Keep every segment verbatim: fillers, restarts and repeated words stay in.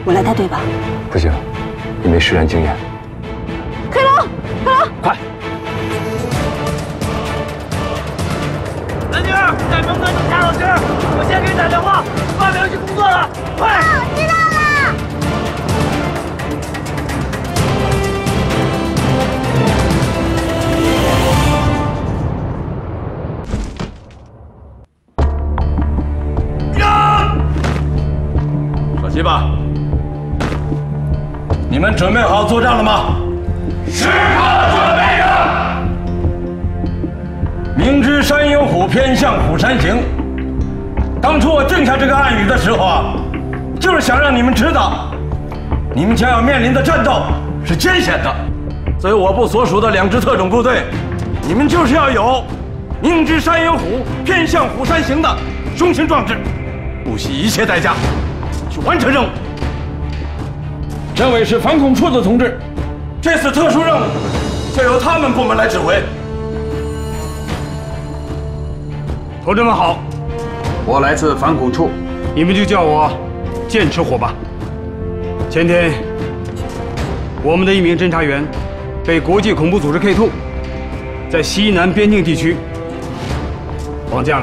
我来带队吧。 不行，你没实战经验。 开龙，开龙， 快！ 蓝军，在门口等夏老师，我先给你打电话，外面要去工作了，快！ 知道了。 小西吧，你们准备好作战了吗？时刻准备着。明知山有虎，偏向虎山行。当初我定下这个暗语的时候啊，就是想让你们知道，你们将要面临的战斗是艰险的。所以我部所属的两支特种部队，你们就是要有明知山有虎，偏向虎山行的雄心壮志，不惜一切代价去完成任务。政委是反恐处的同志，这次特殊任务就由他们部门来指挥。同志们好， 我来自反恐处， 你们就叫我剑齿虎吧。前天，我们的一名侦察员被国际恐怖组织 K 二 在西南边境地区绑架了。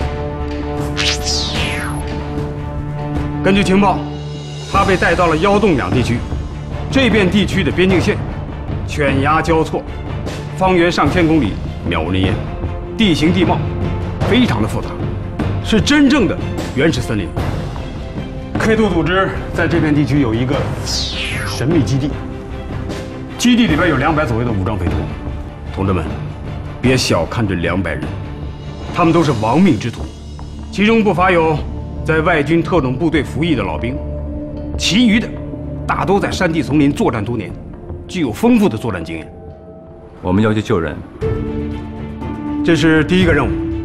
根据情报，他被带到了幺洞两地区，这片地区的边境线犬牙交错，方圆上千公里，渺无人烟，地形地貌非常的复杂，是真正的原始森林。K 二 组织在这片地区有一个神秘基地，基地里边有两百左右的武装匪徒。同志们，别小看这两百人，他们都是亡命之徒，其中不乏有在外军特种部队服役的老兵，其余的大都在山地丛林作战多年，具有丰富的作战经验。 我们要去救人， 这是第一个任务。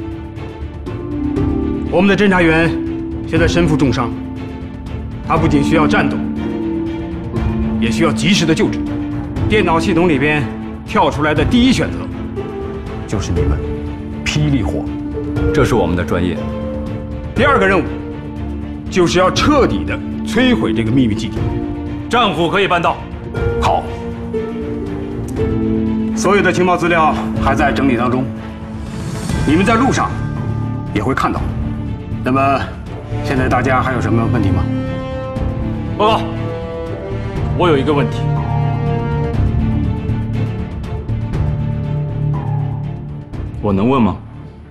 我们的侦察员现在身负重伤，他不仅需要战斗，也需要及时的救治。电脑系统里边跳出来的第一选择就是你们，霹雳火， 这是我们的专业。 第二个任务就是要彻底的摧毁这个秘密基地。战虎可以办到。好，所有的情报资料还在整理当中，你们在路上也会看到。那么，现在大家还有什么问题吗？报告，我有一个问题。我能问吗？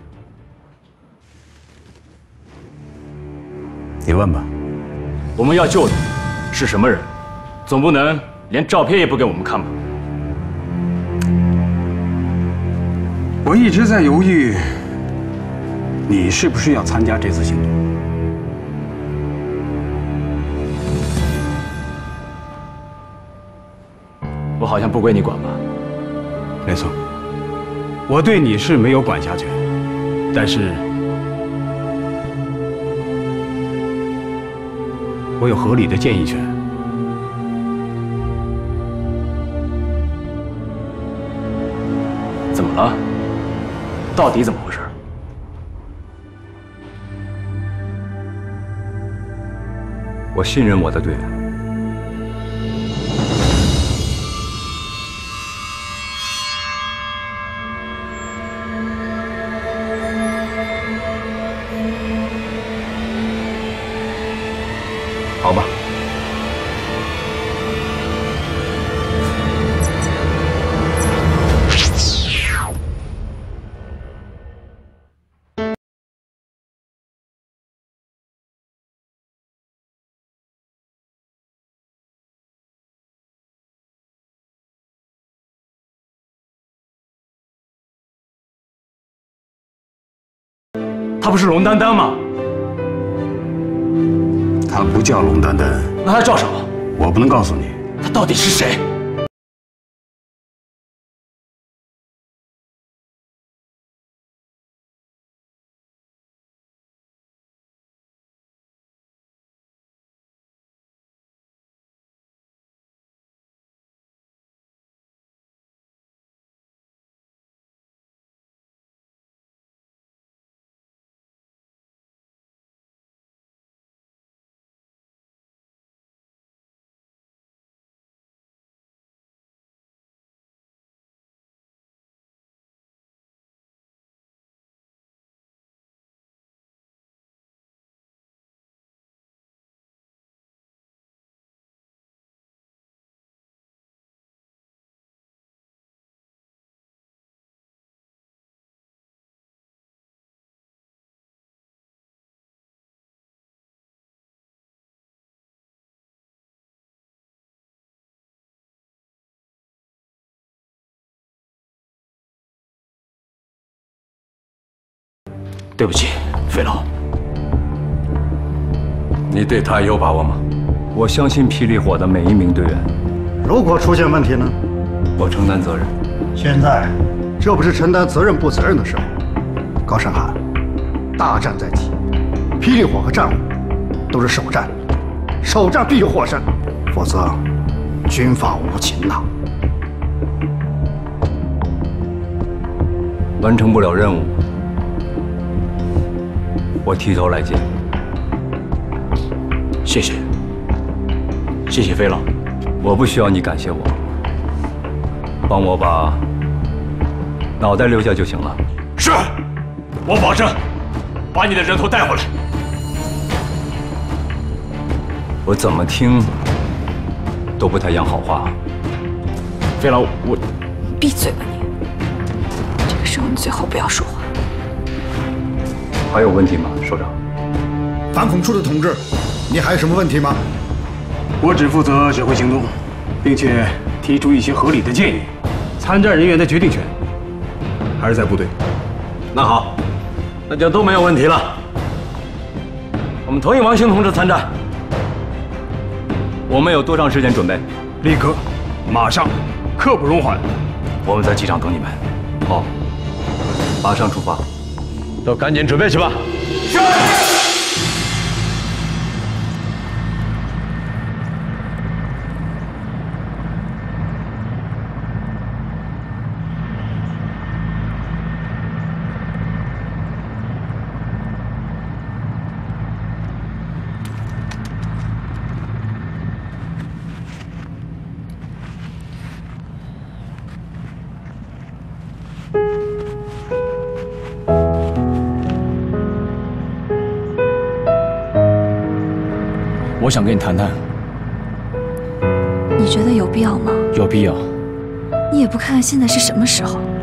你问吧。 我们要救的是什么人？总不能连照片也不给我们看吧？ 我一直在犹豫，你是不是要参加这次行动？ 我好像不归你管吧？ 没错， 我对你是没有管辖权，但是我有合理的建议权。怎么了？到底怎么回事？ 我信任我的队员。 好吧。 他不是龙丹丹吗？ 他不叫龙丹丹， 那他叫什么？ 我不能告诉你。 他到底是谁？ 对不起，费老。 你对他有把握吗？我相信霹雳火的每一名队员。 如果出现问题呢？ 我承担责任。 现在，这不是承担责任不责任的时候。高山海，大战在即，霹雳火和战虎都是首战，首战必有获胜，否则军法无情呐。 完成不了任务，我提头来见。 谢谢，谢谢费老。 我不需要你感谢我，帮我把脑袋留下就行了。 是，我保证把你的人头带回来。 我怎么听都不太像好话。 费老，我闭嘴吧你！这个时候你最好不要说话。 还有问题吗，首长？ 反恐处的同志，你还有什么问题吗？ 我只负责指挥行动，并且提出一些合理的建议。参战人员的决定权还是在部队。 那好，那就都没有问题了。我们同意王兴同志参战。 我们有多长时间准备？ 立刻，马上，刻不容缓。 我们在机场等你们。 好，马上出发。 都赶紧准备去吧。是。我想跟你谈谈。 你觉得有必要吗？ 有必要。 你也不看看现在是什么时候？